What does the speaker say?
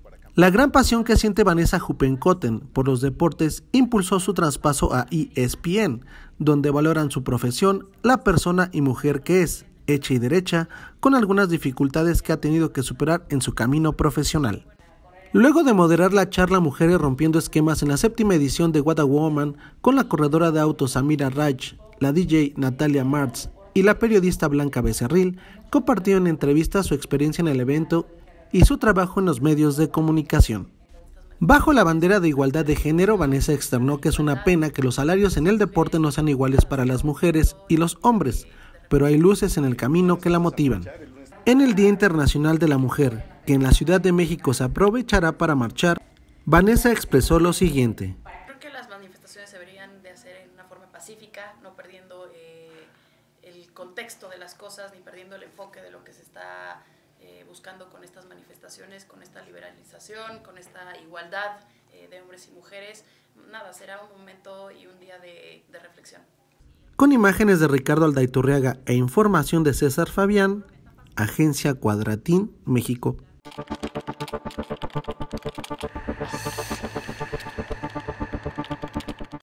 La gran pasión que siente Vanessa Huppenkotten por los deportes impulsó su traspaso a ESPN, donde valoran su profesión, la persona y mujer que es, hecha y derecha, con algunas dificultades que ha tenido que superar en su camino profesional. Luego de moderar la charla Mujeres Rompiendo Esquemas en la 7ª edición de What a Woman, con la corredora de autos Amira Raj, la DJ Natalia Martz y la periodista Blanca Becerril, compartió en entrevista su experiencia en el evento y su trabajo en los medios de comunicación. Bajo la bandera de igualdad de género, Vanessa externó que es una pena que los salarios en el deporte no sean iguales para las mujeres y los hombres, pero hay luces en el camino que la motivan. En el Día Internacional de la Mujer, que en la Ciudad de México se aprovechará para marchar, Vanessa expresó lo siguiente. Creo que las manifestaciones se deberían de hacer en una forma pacífica, no perdiendo el contexto de las cosas, ni perdiendo el enfoque de lo que se está buscando con estas manifestaciones, con esta liberalización, con esta igualdad de hombres y mujeres. Nada, será un momento y un día de reflexión. Con imágenes de Ricardo Aldaiturriaga e información de César Fabián, Agencia Cuadratín, México.